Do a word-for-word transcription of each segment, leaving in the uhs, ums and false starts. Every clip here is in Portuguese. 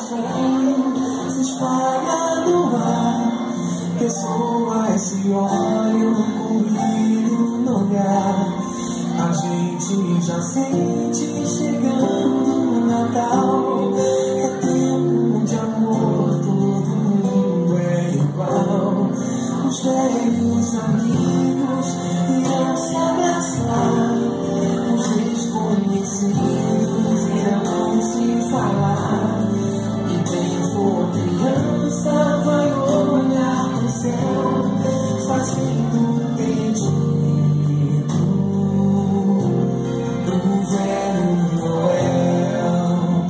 sonho se espalha no ar. Pessoas se olham com brilho no olhar. A gente já sente chegando o Natal. É tempo de amor, todo mundo é igual. Os velhos amigos irão se abraçar. Os desconhecidos irão se falar. E quem for criança vai olhar pro céu, fazendo um pedido pro velho Noel.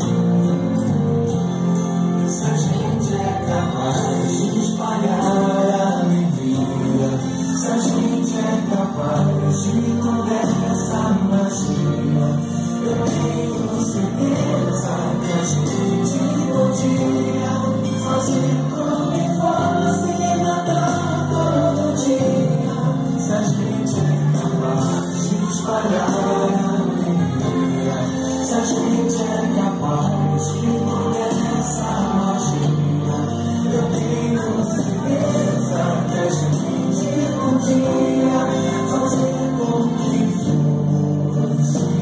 Se a gente é capaz de espalhar a alegria, se a gente é capaz de toda essa magia, eu tenho certeza que a gente podia fazer como que fosse Natal todo dia. Se a gente é capaz de espalhar a alegria, se a gente é capaz de toda essa magia, eu tenho certeza que a gente podia fazer como que fosse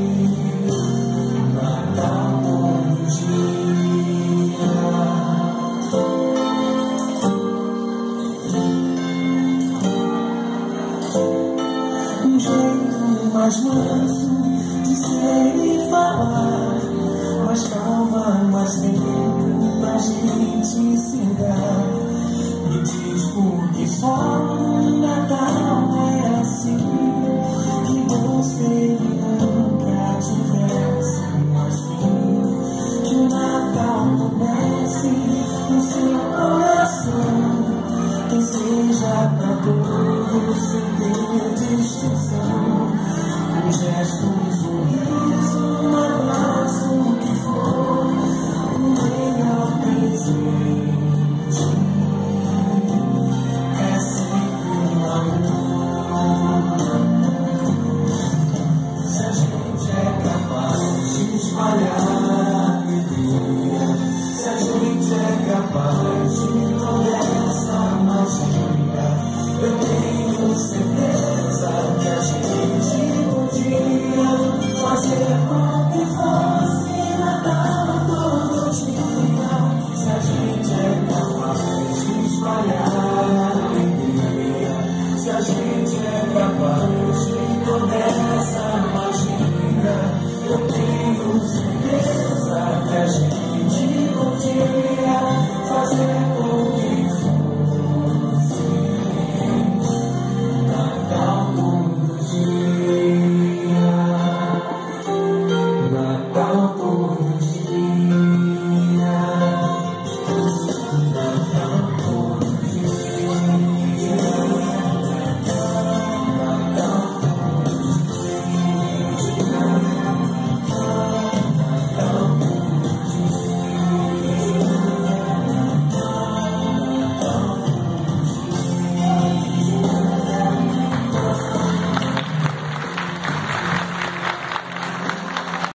Natal todo dia. Um jeito mais manso de ser e falar, mais calma, mais tempo pra gente se dar. Me diz por que só no Natal é assim, que você nunca tivesse mais fim. Que o Natal comece no seu coração, que seja pra todos sem ter distinção. Um gesto